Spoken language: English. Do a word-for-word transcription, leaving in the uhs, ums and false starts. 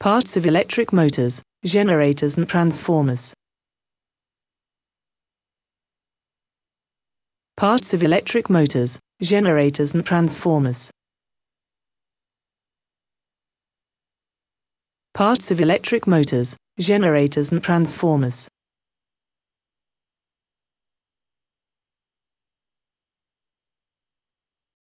Parts of electric motors, generators and transformers. Parts of electric motors, generators and transformers. Parts of electric motors, generators and transformers.